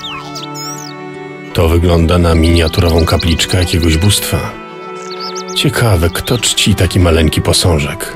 To wygląda na miniaturową kapliczkę jakiegoś bóstwa. Ciekawe, kto czci taki maleńki posążek.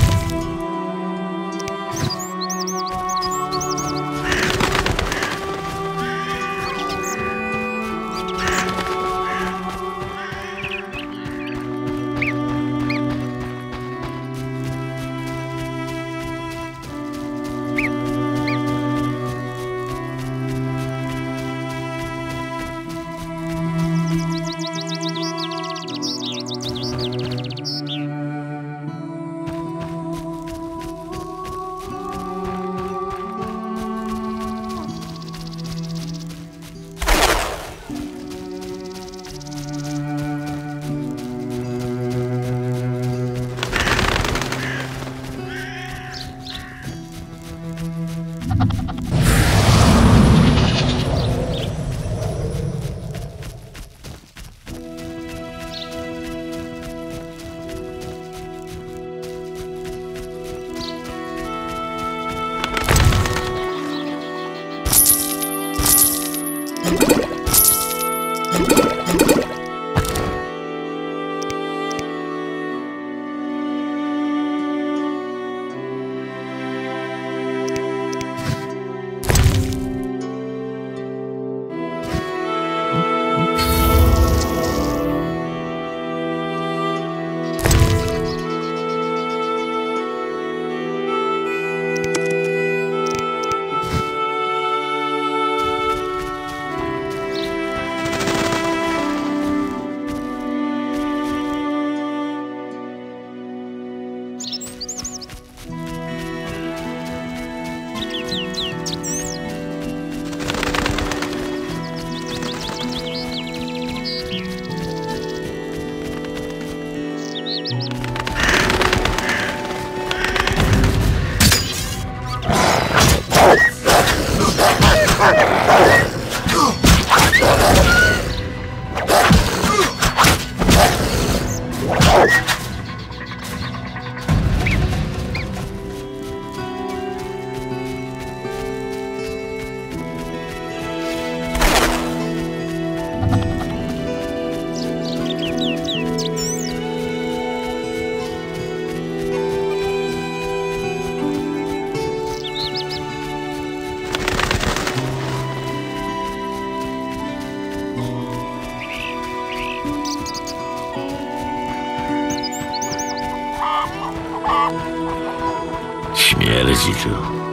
Śmierdzi tu.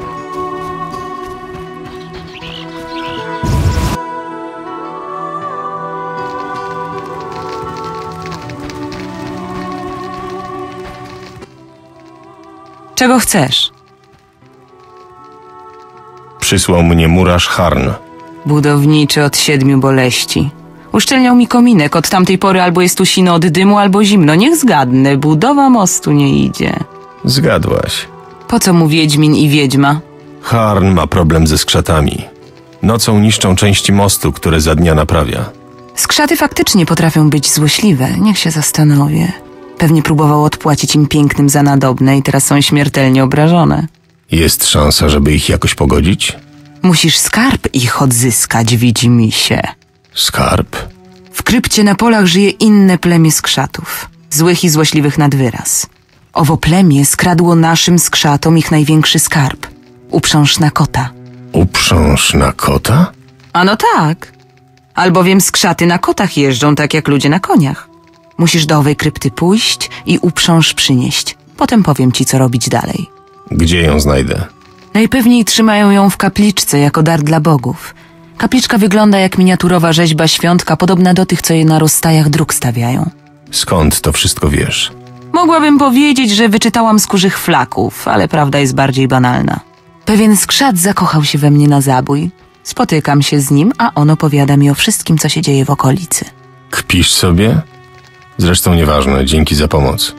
Czego chcesz? Przysłał mnie murarz Harn. Budowniczy od 7 boleści. Uszczelniał mi kominek, od tamtej pory albo jest tu sino od dymu, albo zimno. Niech zgadnę, budowa mostu nie idzie. Zgadłaś. Po co mu wiedźmin i wiedźma? Harn ma problem ze skrzatami. Nocą niszczą części mostu, które za dnia naprawia. Skrzaty faktycznie potrafią być złośliwe, niech się zastanowię. Pewnie próbował odpłacić im pięknym za nadobne i teraz są śmiertelnie obrażone. Jest szansa, żeby ich jakoś pogodzić? Musisz skarb ich odzyskać, widzimisię. Skarb? W krypcie na polach żyje inne plemię skrzatów. Złych i złośliwych nad wyraz. Owo plemię skradło naszym skrzatom ich największy skarb. Uprząż na kota. Uprząż na kota? Ano tak. Albowiem skrzaty na kotach jeżdżą tak jak ludzie na koniach. Musisz do owej krypty pójść i uprząż przynieść. Potem powiem ci, co robić dalej. Gdzie ją znajdę? Najpewniej trzymają ją w kapliczce jako dar dla bogów. Kapliczka wygląda jak miniaturowa rzeźba świątka, podobna do tych, co je na rozstajach dróg stawiają. Skąd to wszystko wiesz? Mogłabym powiedzieć, że wyczytałam z kurzych flaków, ale prawda jest bardziej banalna. Pewien skrzat zakochał się we mnie na zabój. Spotykam się z nim, a on opowiada mi o wszystkim, co się dzieje w okolicy. Kpisz sobie? Zresztą nieważne, dzięki za pomoc.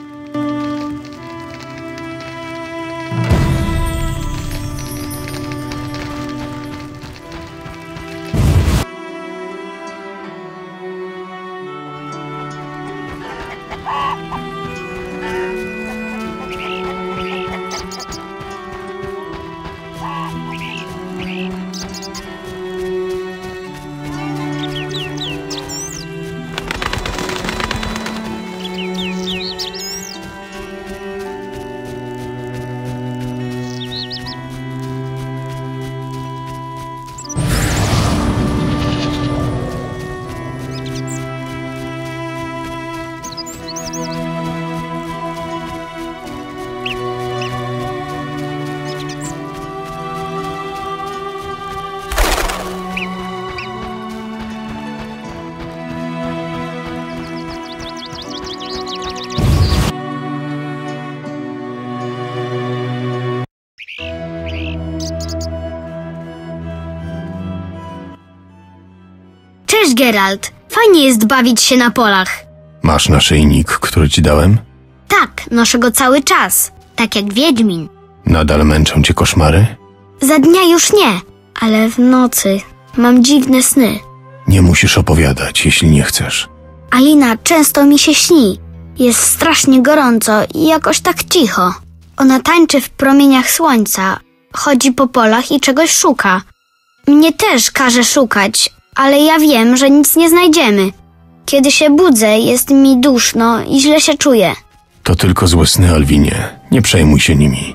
Cześć, Geralt. Fajnie jest bawić się na polach. Masz naszyjnik, który ci dałem? Tak, noszę go cały czas. Tak jak Wiedźmin. Nadal męczą cię koszmary? Za dnia już nie, ale w nocy mam dziwne sny. Nie musisz opowiadać, jeśli nie chcesz. Alina często mi się śni. Jest strasznie gorąco i jakoś tak cicho. Ona tańczy w promieniach słońca, chodzi po polach i czegoś szuka. Mnie też każe szukać, ale ja wiem, że nic nie znajdziemy. Kiedy się budzę, jest mi duszno i źle się czuję. To tylko złe sny, Alwinie. Nie przejmuj się nimi.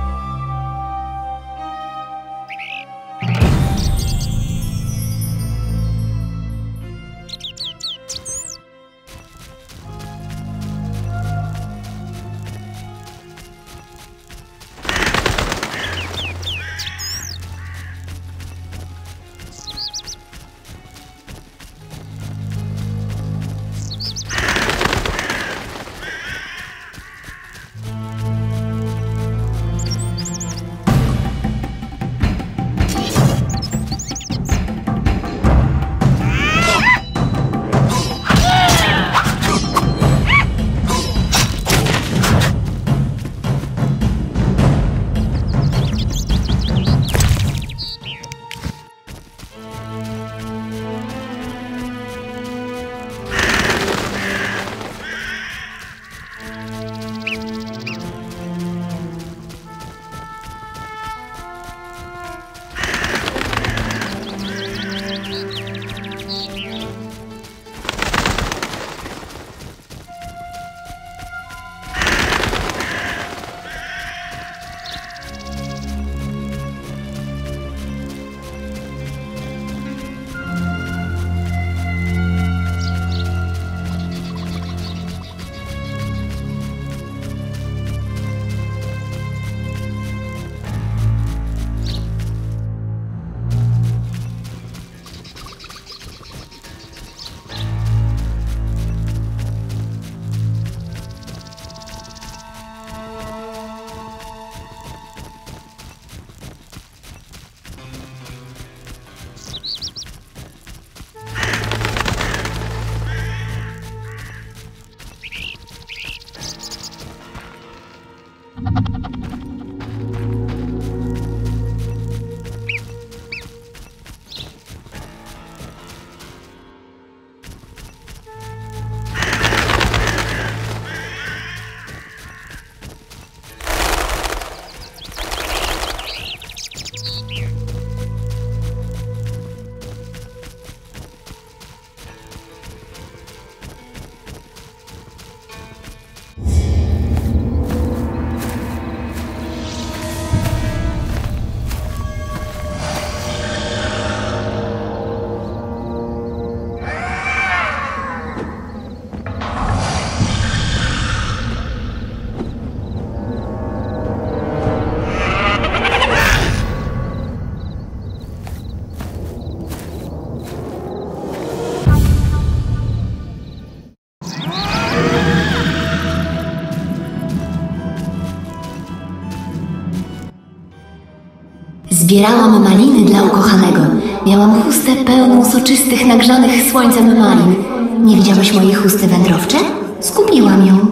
Zbierałam maliny dla ukochanego. Miałam chustę pełną soczystych, nagrzanych słońcem malin. Nie widziałeś mojej chusty, wędrowcze? Skupiłam ją.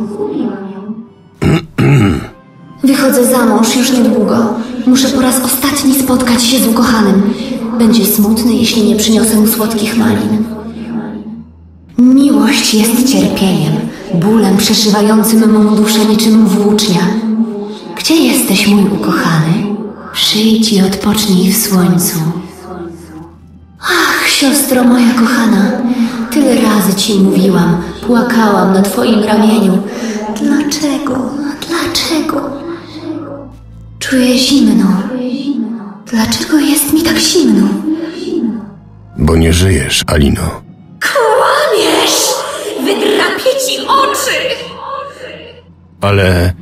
Wychodzę za mąż już niedługo. Muszę po raz ostatni spotkać się z ukochanym. Będzie smutny, jeśli nie przyniosę mu słodkich malin. Miłość jest cierpieniem, bólem przeszywającym mą duszę niczym włócznia. Gdzie jesteś, mój ukochany? Przyjdź i odpocznij w słońcu. Ach, siostro moja kochana, tyle razy ci mówiłam, płakałam na twoim ramieniu. Dlaczego? Czuję zimno. Dlaczego jest mi tak zimno? Bo nie żyjesz, Alino. Kłamiesz! Wydrapię ci oczy! Ale...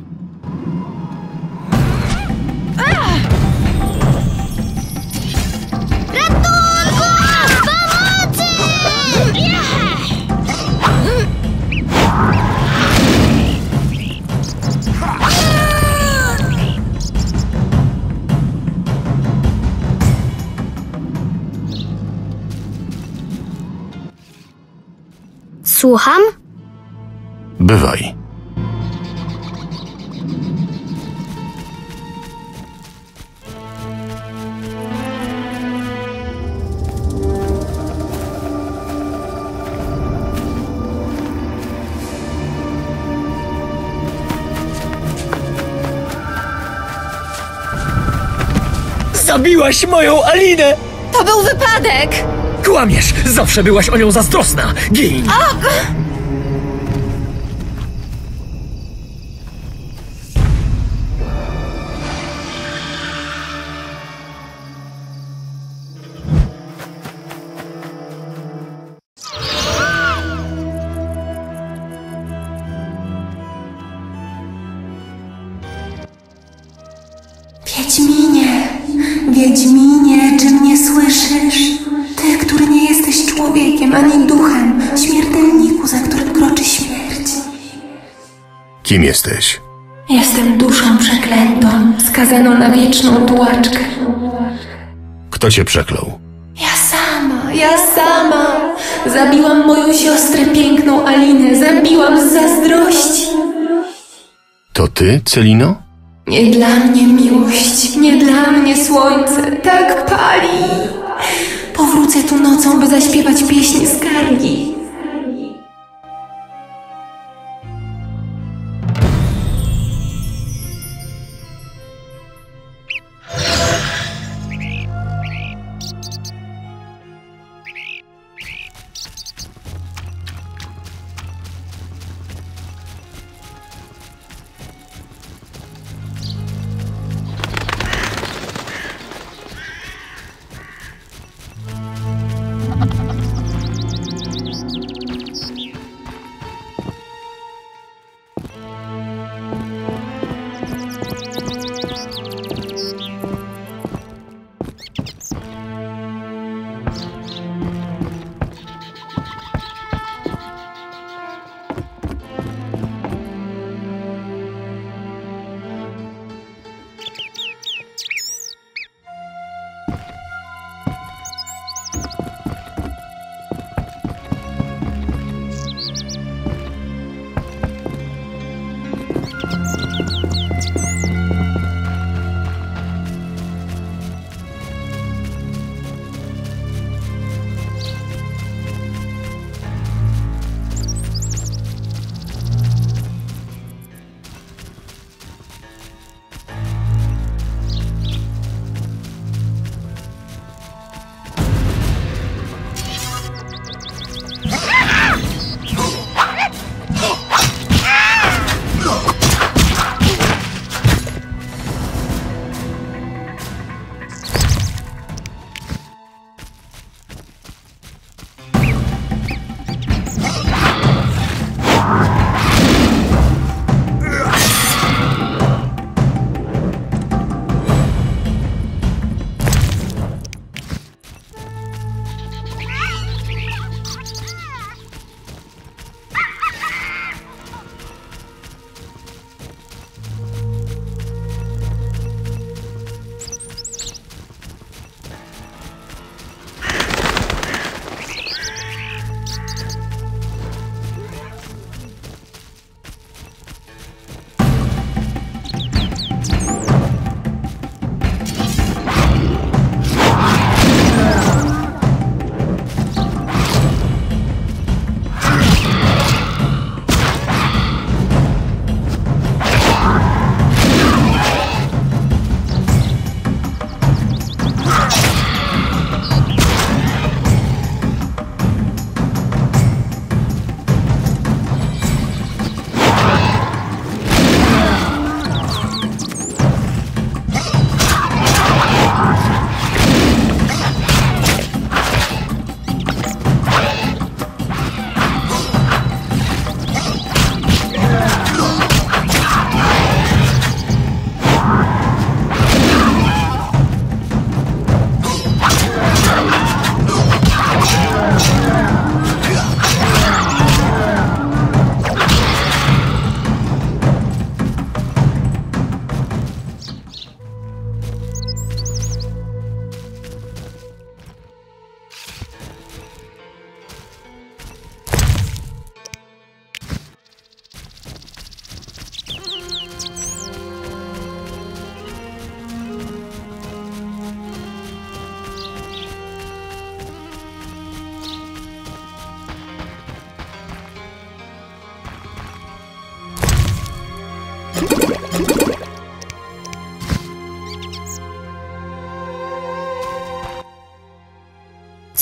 Słucham? Bywaj. Zabiłaś moją Alinę! To był wypadek! Kłamiesz! Zawsze byłaś o nią zazdrosna! Gin! Wiedźminie, Wiedźminie, czy mnie słyszysz? Ty, który nie jesteś człowiekiem ani duchem, śmiertelniku, za którym kroczy śmierć. Kim jesteś? Jestem duszą przeklętą, skazaną na wieczną tułaczkę. Kto cię przeklął? Ja sama! Zabiłam moją siostrę piękną Alinę, zabiłam z zazdrości. To ty, Celino? Nie dla mnie miłość, nie dla mnie słońce, tak pali. Powrócę tu nocą, by zaśpiewać pieśń skargi.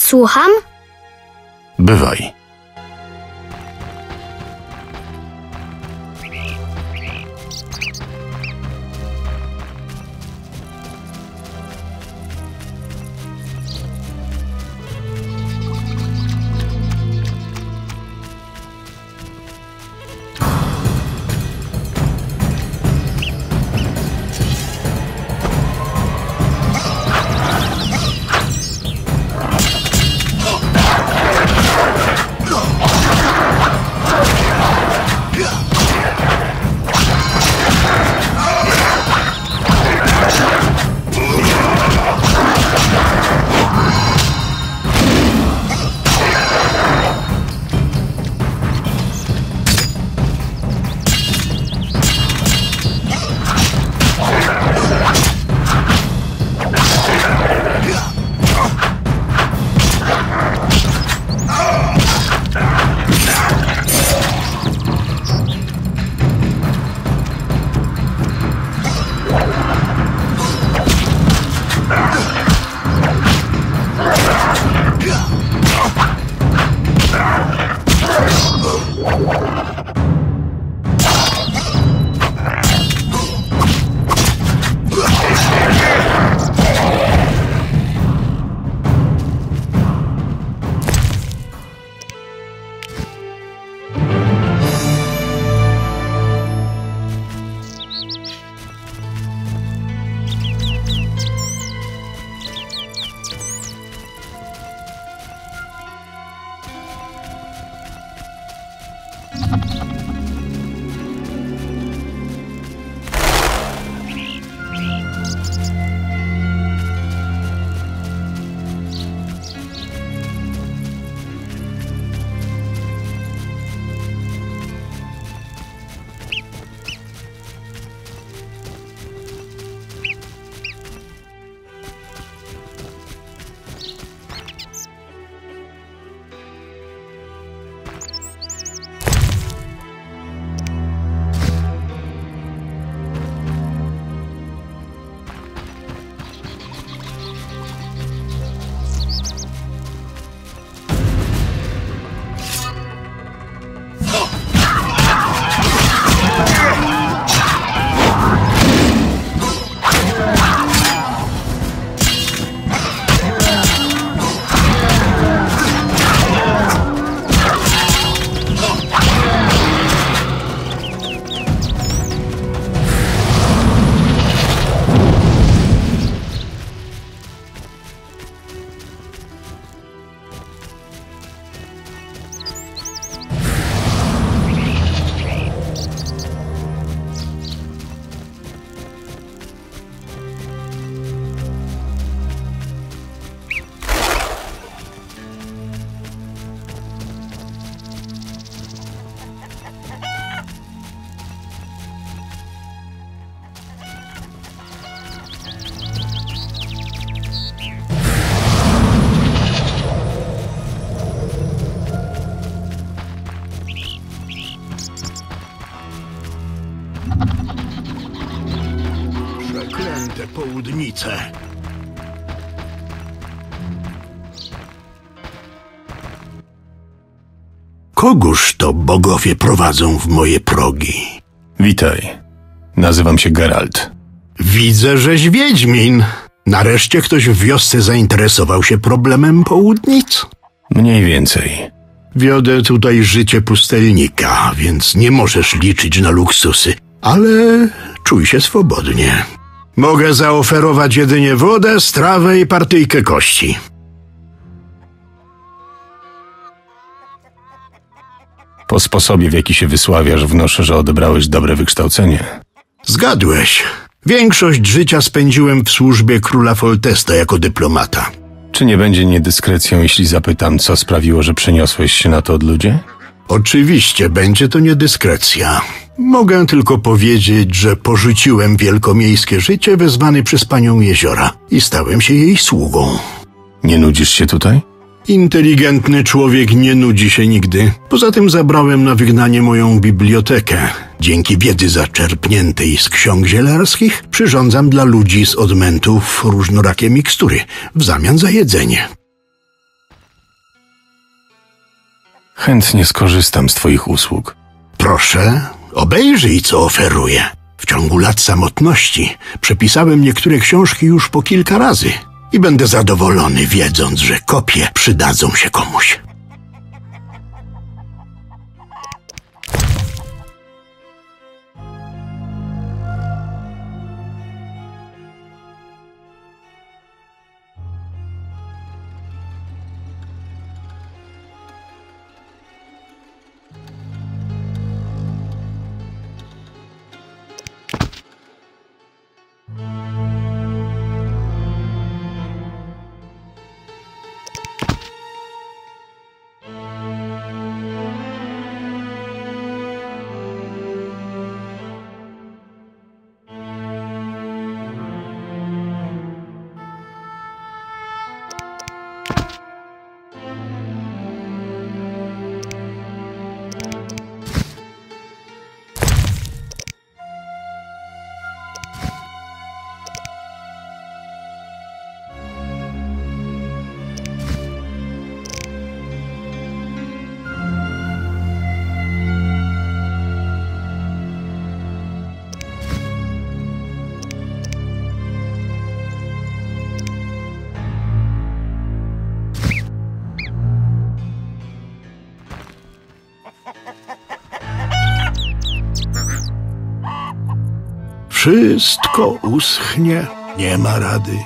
Słucham? Bywaj. Przeklęte południce. Kogóż to bogowie prowadzą w moje progi? Witaj. Nazywam się Geralt. Widzę, żeś wiedźmin. Nareszcie ktoś w wiosce zainteresował się problemem południc? Mniej więcej. Wiodę tutaj życie pustelnika, więc nie możesz liczyć na luksusy, ale czuj się swobodnie. Mogę zaoferować jedynie wodę, strawę i partyjkę kości. Po sposobie, w jaki się wysławiasz, wnoszę, że odebrałeś dobre wykształcenie. Zgadłeś. Większość życia spędziłem w służbie króla Foltesta jako dyplomata. Czy nie będzie niedyskrecją, jeśli zapytam, co sprawiło, że przeniosłeś się na to odludzie? Oczywiście będzie to niedyskrecja. Mogę tylko powiedzieć, że porzuciłem wielkomiejskie życie wezwany przez panią Jeziora i stałem się jej sługą. Nie nudzisz się tutaj? Inteligentny człowiek nie nudzi się nigdy. Poza tym zabrałem na wygnanie moją bibliotekę. Dzięki wiedzy zaczerpniętej z ksiąg zielarskich przyrządzam dla ludzi z odmętów różnorakie mikstury w zamian za jedzenie. Chętnie skorzystam z twoich usług. Proszę, obejrzyj, co oferuję. W ciągu lat samotności przepisałem niektóre książki już po kilka razy i będę zadowolony, wiedząc, że kopie przydadzą się komuś. Wszystko uschnie, nie ma rady.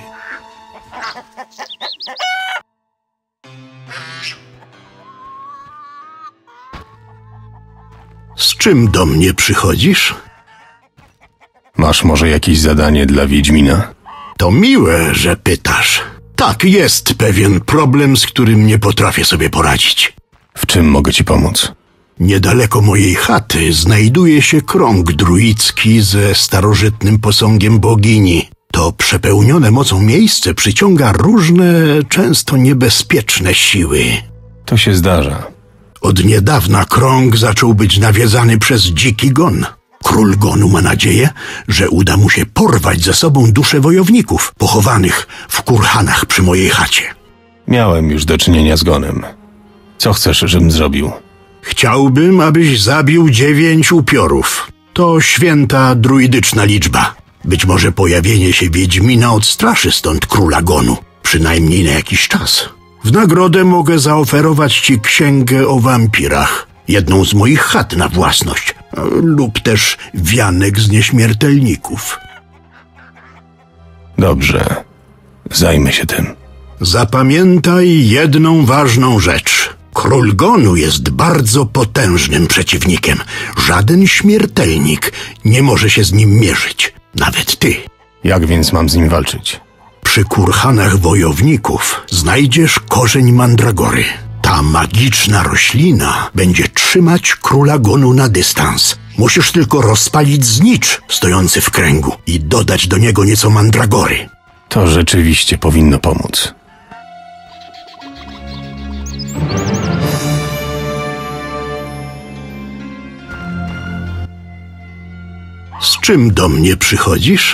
Z czym do mnie przychodzisz? Masz może jakieś zadanie dla Wiedźmina? To miłe, że pytasz. Tak, jest pewien problem, z którym nie potrafię sobie poradzić. W czym mogę ci pomóc? Niedaleko mojej chaty znajduje się krąg druicki ze starożytnym posągiem bogini. To przepełnione mocą miejsce przyciąga różne, często niebezpieczne siły. To się zdarza. Od niedawna krąg zaczął być nawiedzany przez dziki gon. Król gonu ma nadzieję, że uda mu się porwać ze sobą dusze wojowników pochowanych w kurhanach przy mojej chacie. Miałem już do czynienia z gonem. Co chcesz, żebym zrobił? Chciałbym, abyś zabił 9 upiorów. To święta druidyczna liczba. Być może pojawienie się Wiedźmina odstraszy stąd króla gonu, przynajmniej na jakiś czas. W nagrodę mogę zaoferować ci księgę o wampirach, jedną z moich chat na własność, lub też wianek z nieśmiertelników. Dobrze, zajmę się tym. Zapamiętaj jedną ważną rzecz. Król gonu jest bardzo potężnym przeciwnikiem. Żaden śmiertelnik nie może się z nim mierzyć. Nawet ty. Jak więc mam z nim walczyć? Przy kurhanach wojowników znajdziesz korzeń mandragory. Ta magiczna roślina będzie trzymać króla gonu na dystans. Musisz tylko rozpalić znicz stojący w kręgu i dodać do niego nieco mandragory. To rzeczywiście powinno pomóc. Z czym do mnie przychodzisz?